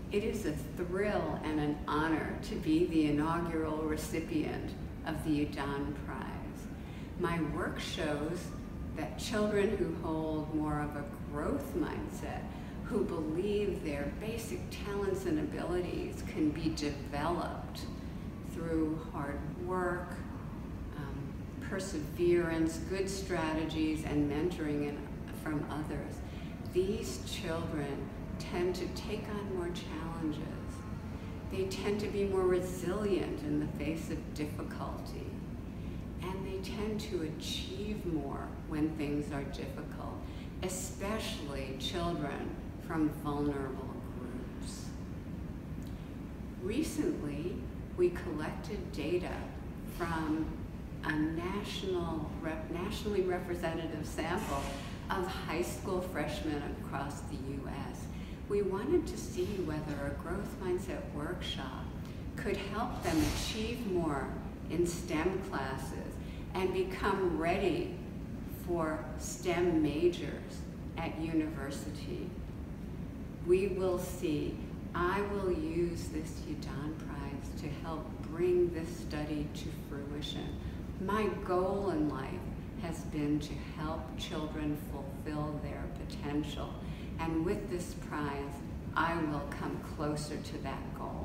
It is a thrill and an honor to be the inaugural recipient of the Udon Prize. My work shows that children who hold more of a growth mindset, who believe their basic talents and abilities can be developed through hard work, perseverance, good strategies, and mentoring from others. These children tend to take on more challenges. They tend to be more resilient in the face of difficulty. And they tend to achieve more when things are difficult, especially children from vulnerable groups. Recently, we collected data from a nationally representative sample of high school freshmen across the U.S. We wanted to see whether a growth mindset workshop could help them achieve more in STEM classes and become ready for STEM majors at university. We will see. I will use this Udon Prize to help bring this study to fruition. My goal in life has been to help children fulfill their potential. And with this prize, I will come closer to that goal.